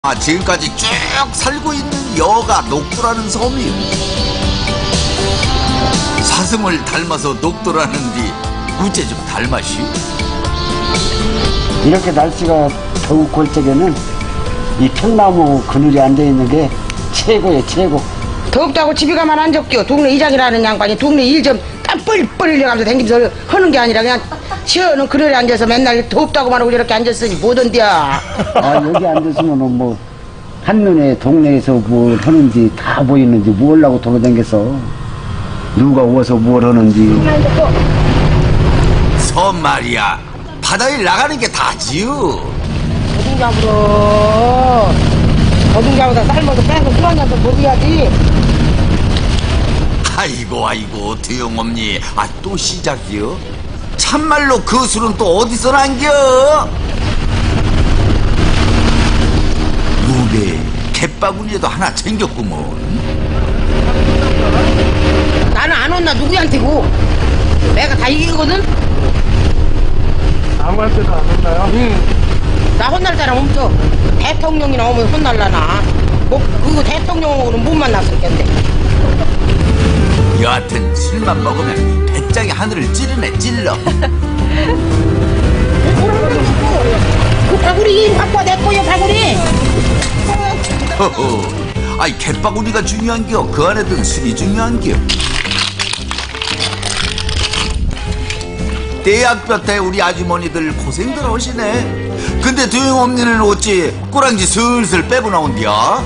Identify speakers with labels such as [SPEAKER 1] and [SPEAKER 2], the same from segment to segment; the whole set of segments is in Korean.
[SPEAKER 1] 지금까지 쭉 살고 있는 여가 녹두라는 섬이요. 사슴을 닮아서 녹두라는디 우째 좀 닮았시오?
[SPEAKER 2] 이렇게 날씨가 더욱 걸 적에는 이 통나무 그늘에 앉아있는 게 최고예요, 최고.
[SPEAKER 3] 덥다고 집에 가만 안 적겨. 동네 이장이라는 양반이 동네 일 좀 땀 뻘뻘 흘려가면서 댕기면서 하는 게 아니라 그냥 시원한 그늘에 앉아서 맨날 덥다고 말하고 이렇게 앉았으니 뭐던디야.
[SPEAKER 2] 아, 여기 앉았으면 뭐 한눈에 동네에서 뭘 하는지 다 보이는지 뭘라고 돌아다녔어. 누가 오서 뭘 하는지.
[SPEAKER 1] 섬 말이야, 바다에 나가는 게 다지요.
[SPEAKER 3] 거둥잡으다 삶아서 빼서 술 한잔 더 먹어야지.
[SPEAKER 1] 아이고 두용엄니, 또 시작이요? 참말로 그 술은 또 어디서 난겨? 요배 갯바구니에도 하나 챙겼구먼.
[SPEAKER 3] 나는 안 혼나 누구한테고. 내가 다 이기거든.
[SPEAKER 4] 아무한테도 안 혼나요?
[SPEAKER 3] 응. 나 혼날 사람 없어. 대통령이 나오면 혼날라나. 뭐 그거 대통령하고는 못 만났을 텐데.
[SPEAKER 1] 여하튼 술만 먹으면 배짱이 하늘을 찌르네 찔러.
[SPEAKER 3] 그 바구리 갖고 와, 내 거야 바구리.
[SPEAKER 1] 허허, 갯바구니가 중요한겨? 그 안에 든 술이 중요한겨? 대학볕 때 우리 아주머니들 고생들 하시네. 근데 두용엄니는 어찌 꼬랑지 슬슬 빼고 나온디야?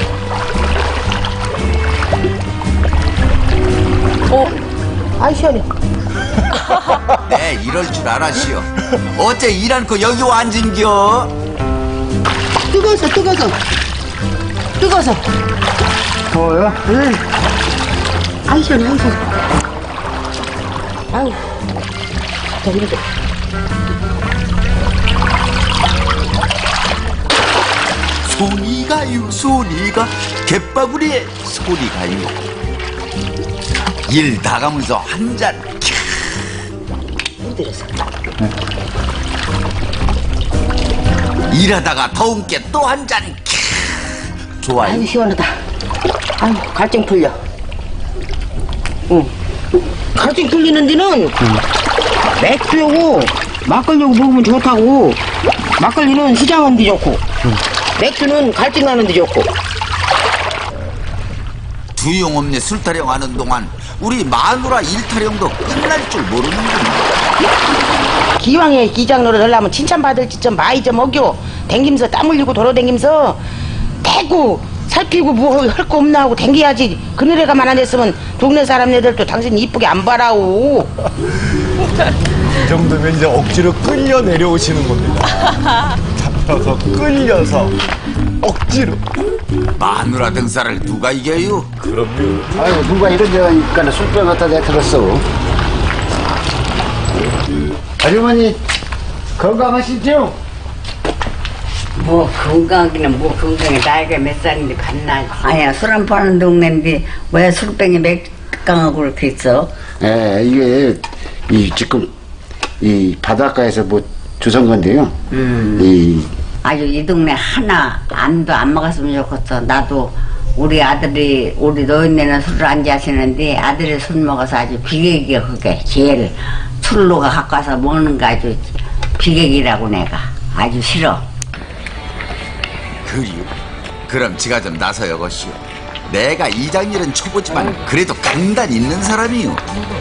[SPEAKER 3] 아이 시원해.
[SPEAKER 1] 네, 이럴 줄 알았시오. 어째 일 않고 여기 와 앉은겨?
[SPEAKER 3] 뜨거워서.
[SPEAKER 2] 더워요?
[SPEAKER 3] 응. 아이 시원해, 아이 시원해. 아유, 더 힘들어.
[SPEAKER 1] 손이 가요, 손이가. 갯바구리에 손이 가요. 일 다 가면서 한 잔.
[SPEAKER 3] 힘들어서.
[SPEAKER 1] 일하다가 더운 게 또 한 잔. 좋아요.
[SPEAKER 3] 아유 시원하다. 아유 갈증 풀려. 응. 갈증 풀리는 데는 맥주하고 막걸리하고 먹으면 좋다고. 막걸리는 시장은 데 좋고, 맥주는 갈증 나는 데 좋고.
[SPEAKER 1] 두용엄니 술타령 하는 동안 우리 마누라 일타령도 끝날 줄 모르는구나.
[SPEAKER 3] 기왕에 기장 노릇 하려면 칭찬받을 짓 좀 많이 좀 먹여. 댕기면서 땀 흘리고 돌아댕기면서 대고 살피고 뭐 할 거 없나 하고 댕겨야지. 그늘에 가만 안 했으면 동네 사람네들도 당신 이쁘게 안 봐라오.
[SPEAKER 4] 이 정도면 이제 억지로 끌려 내려오시는 겁니다. 잡혀서 끌려서 억지로.
[SPEAKER 1] 마누라 등살을 누가 이겨요?
[SPEAKER 4] 그럼요.
[SPEAKER 2] 아이고, 누가 이런 데 가니까 술병 갖다 내들었어. 아주머니, 건강하시죠?
[SPEAKER 5] 뭐 건강하기는 뭐 건강해. 나이가 몇 살인데 갔나. 아니야, 술 안 파는 동네인데 왜 술병이 맥강하고 그렇게 있어?
[SPEAKER 2] 예, 이게 지금 이 바닷가에서 뭐 주선 건데요.
[SPEAKER 5] 아주 이 동네 하나 안도 안 먹었으면 좋겠어. 나도 우리 아들이, 우리 노인네는 술을 안 자시는데 아들이 술 먹어서 아주 비객이야. 그게 제일 술로가 갖고 와서 먹는 거 아주 비객이라고. 내가 아주 싫어.
[SPEAKER 1] 그리요? 그럼 지가 좀 나서 여것이오. 내가 이장일은 초보지만 그래도 간단 있는 사람이요.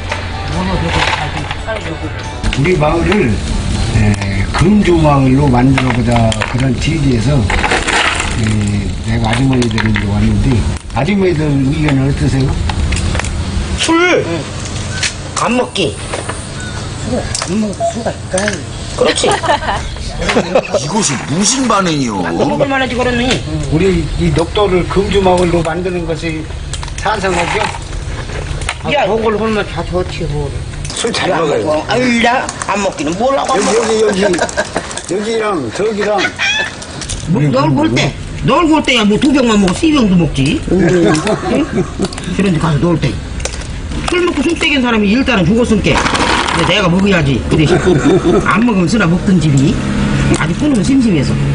[SPEAKER 2] 우리 마을을 금조 마을로 만들어보자 그런 취지에서 내가 아주머니들이 왔는데, 아주머니들 의견은 어떠세요?
[SPEAKER 3] 술! 안 먹기. 안 먹고 술가 그렇지.
[SPEAKER 1] 이것이 무슨 반응이요?
[SPEAKER 3] 먹을 만하지 그러니.
[SPEAKER 2] 우리 이 녹도를 금주 마을로 만드는 것이 찬성하죠?
[SPEAKER 3] 야, 그걸 하면 다 좋지 뭐.
[SPEAKER 2] 술 잘 먹어요.
[SPEAKER 3] 아유, 나안 먹기는 뭘라고 안 먹어.
[SPEAKER 2] 여기랑 저기랑.
[SPEAKER 3] 널 볼 때. 널 볼 때야 뭐 2병만 먹어 3병도 먹지. 응? 그런데 가서 놀 때. 술 먹고 속되긴 사람이 일단은 죽었으니까. 근데 내가 먹어야지. 그 대신 안 먹으면 쓰나 먹던 집이 아주 끊으면 심심해서.